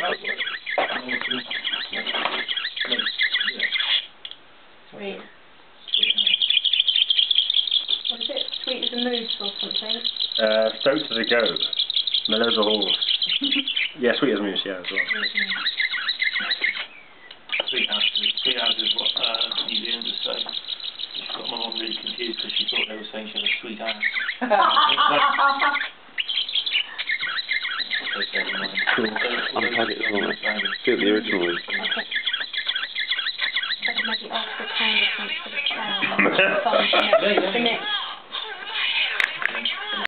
Sweet. What is it? Sweet as a moose or something? Stoked as a goat. Mellow as a horse. Yeah, sweet as a moose, yeah, as well. Sweet as is what New Zealanders say. She's got my mum really confused because she thought they were saying she had a sweet ass. Cool. Unplug it as well, mate. See what the original is. Okay. Maybe ask the kind of something for the cow.